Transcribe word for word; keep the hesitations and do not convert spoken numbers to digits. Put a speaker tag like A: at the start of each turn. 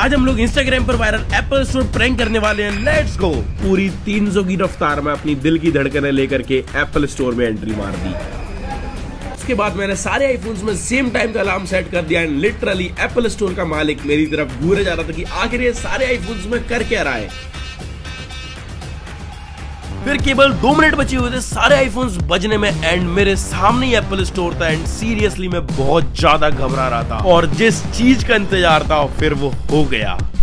A: आज हम लोग इंस्टाग्राम पर वायरल एप्पल स्टोर प्रैंक करने वाले हैं। Let's go. पूरी तीन सौ की रफ्तार में अपनी दिल की धड़कनें लेकर के एप्पल स्टोर में एंट्री मार दी। उसके बाद मैंने सारे आईफोन्स में सेम टाइम का अलार्म सेट कर दिया एंड लिटरली एप्पल स्टोर का मालिक मेरी तरफ घूरे जा रहा था कि आखिर ये सारे आईफोन्स में कर क्या रहा है। फिर केवल दो मिनट बचे हुए थे सारे आईफोन्स बजने में एंड मेरे सामने ही एप्पल स्टोर था एंड सीरियसली मैं बहुत ज्यादा घबरा रहा था और जिस चीज का इंतजार था फिर वो हो गया।